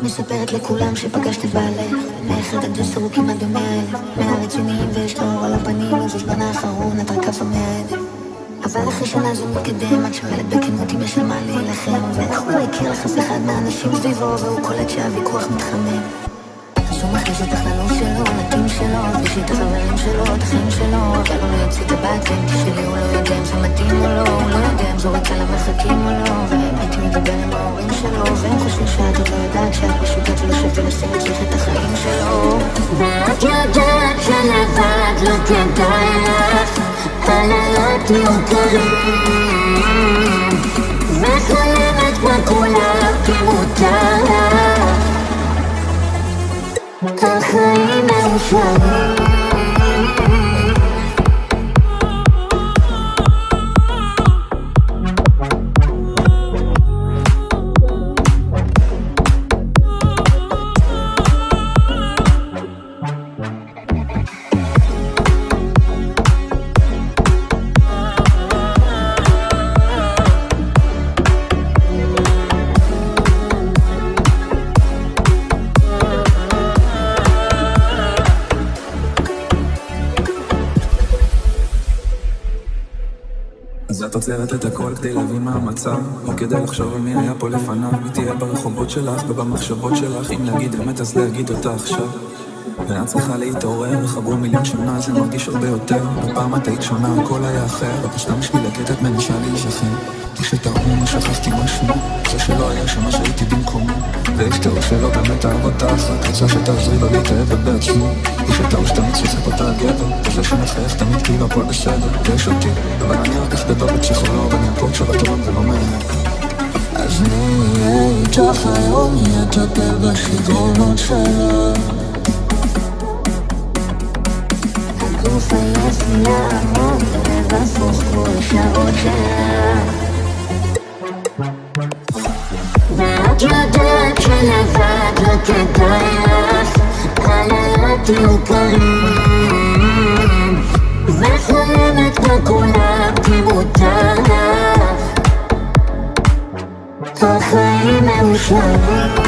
מספרת לכולם שפגשתי בעלך, מאחד עד 10 הוא כמעט ב100,000, 100 רציניים ויש לו אור על הפנים, ובזמן האחרון את רק כף ה100,000. אבל אחרי שנה זה מתקדם, את שואלת בכנות אם יש על מה להילחם, ואיך הוא לא הכיר לך אף אחד מהאנשים סביבו, והוא קולט שהוויכוח מתחמם. אז הוא מכניס אותך ללו"ז שלו, נתאים שלו, פגיש את החברים שלו, את החיים שלו, אבל הוא לא יוציא את הבת, ואם תשאלי הוא לא יודע אם זה מתאים או לא, הוא לא יודע אם זורק על המרחקים או לא, והאמת היא מדבר עם ההורים שלו, והם חושבים שאת עוד לא יודעת שאת פשוט את לא שווה לשים אצלך את החיים שלו. ואת יודעת שלבד לא כדאי לך, הלילות יהיו קרים, וחולמת כמו כולם כי מותר לך, החיים מאושרים. אז את עוצרת את הכל כדי להבין מה המצב, או כדי לחשוב על מי היה פה לפניו, מי תהיה ברחובות שלך ובמחשבות שלך, אם להגיד אמת אז להגיד אותה עכשיו. ואת צריכה להתעורר, חברו מיליון שנה זה מרגיש הרבה יותר, בפעם את היית שונה הכל היה אחר, רק סתם בשביל לתת את מנישה להישכר. כשטענו שכחתי משהו, זה שלא היה שמה שהייתי במקומו, ויש תיאור שלא באמת אהב אותך, רק רצה שתעזרי לו להתאהב בעצמו. יש את האור שתמיד סוסף אותה הגבר, וזה שמחייך תמיד כאילו הכל בסדר, ויש אותי, אבל אני רק כך גדול בפסיכולוג, אני הכל תשובה ולא מעניין. אז אני אהיה איתך היום, אני אטפל בשיגעונות שלה, הגוף עייף מלעמוד, הלב הפוך כל השעות שלה, ואת יודעת שלבד לא כדאי לך, הלילות יהיו קרים, וחולמת כמו כולם כי מותר לך, החיים מאושרים.